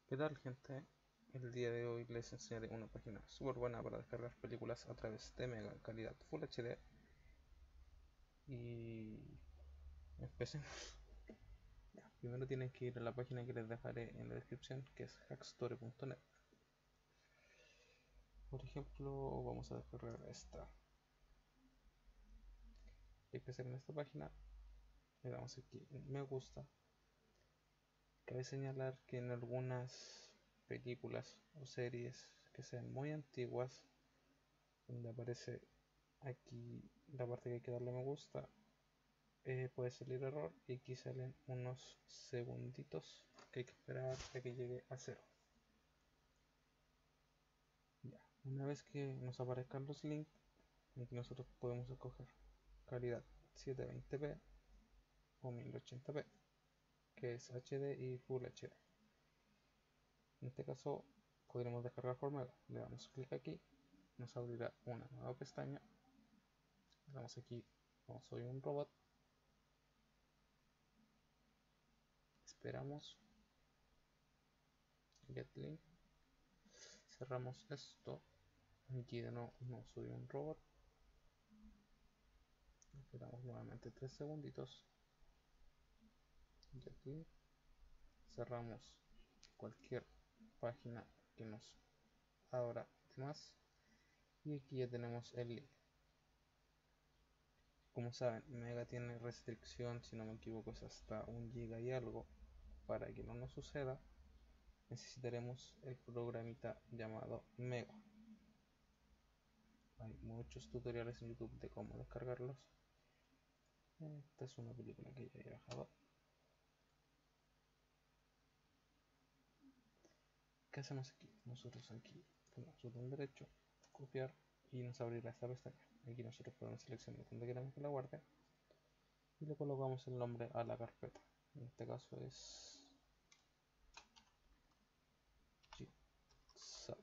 ¿Qué tal, gente? El día de hoy les enseñaré una página súper buena para descargar películas a través de Mega en calidad Full HD. Y empecemos. Primero tienen que ir a la página que les dejaré en la descripción, que es hackstory.net. Por ejemplo, vamos a descargar esta. Hay que hacer en esta página, le damos aquí en me gusta. Cabe señalar que en algunas películas o series que sean muy antiguas, donde aparece aquí la parte que hay que darle me gusta, puede salir error y aquí salen unos segunditos que hay que esperar hasta que llegue a cero. Ya, una vez que nos aparezcan los links, aquí nosotros podemos escoger calidad 720p o 1080p, que es HD y Full HD. En este caso podremos descargar por Mega. Le damos clic aquí, nos abrirá una nueva pestaña. Le damos aquí como soy un robot, esperamos, get link, cerramos esto. Aquí de nuevo no soy un robot, esperamos nuevamente 3 segunditos y aquí cerramos cualquier página que nos abra más y aquí ya tenemos el link. Como saben, Mega tiene restricción, si no me equivoco es hasta 1 GB y algo. Para que no nos suceda, necesitaremos el programita llamado Mega. Hay muchos tutoriales en YouTube de cómo descargarlos. Esta es una película que ya he bajado. ¿Qué hacemos aquí? Nosotros aquí ponemos botón derecho, copiar y nos abrirá esta pestaña. Aquí nosotros podemos seleccionar donde queremos que la guarde y le colocamos el nombre a la carpeta. En este caso es Jigsaw.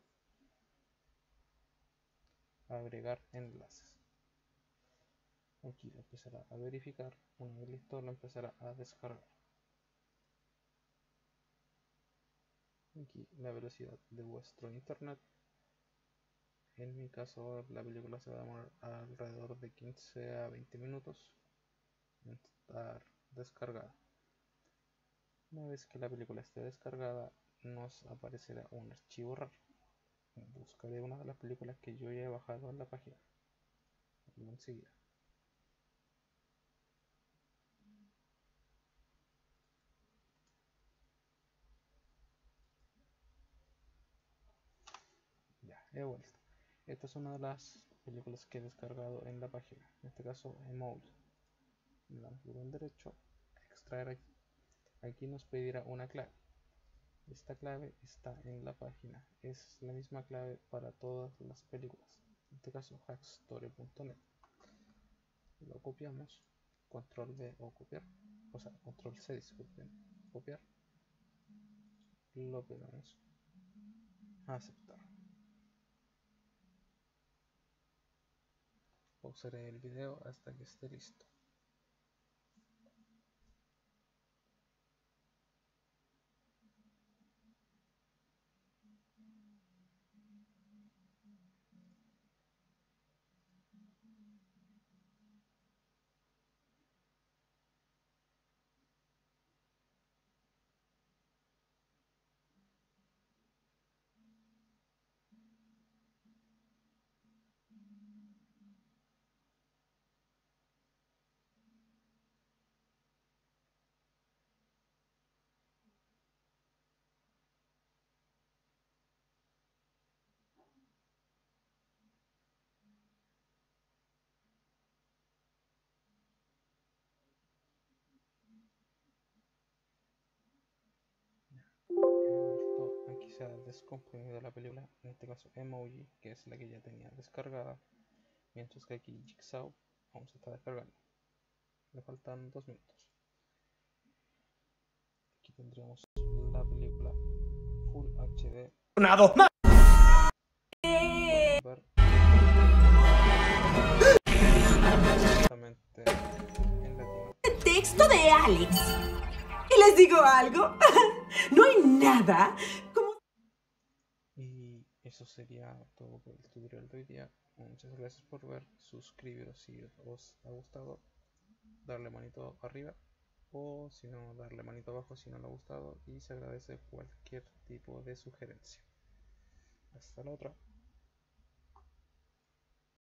Agregar enlaces. Aquí lo empezará a verificar. Una vez listo, lo empezará a descargar. Aquí la velocidad de vuestro internet. En mi caso, la película se va a demorar alrededor de 15 a 20 minutos en estar descargada. Una vez que la película esté descargada, nos aparecerá un archivo RAR. Buscaré una de las películas que yo ya he bajado en la página. Enseguida. Ya, he vuelto. Esta es una de las películas que he descargado en la página. En este caso, Emoji. Le damos botón derecho, extraer aquí. Aquí nos pedirá una clave. Esta clave está en la página. Es la misma clave para todas las películas. En este caso, hackstory.net. Lo copiamos. Control V o copiar. O sea, control C, disculpen. Copiar. Lo pegamos. Aceptar. Pausaré el video hasta que esté listo. Aquí se ha descomprimido la película, en este caso Emoji, que es la que ya tenía descargada, mientras que aquí Jigsaw vamos a estar descargando. Le faltan 2 minutos. Aquí tendríamos la película Full HD. Ver exactamente en latino. Texto de Alex. Y les digo algo, no hay nada como eso sería todo por el tutorial de hoy día. Muchas gracias por ver, suscribiros si os ha gustado, darle manito arriba o si no darle manito abajo si no le ha gustado, y se agradece cualquier tipo de sugerencia. Hasta la otra.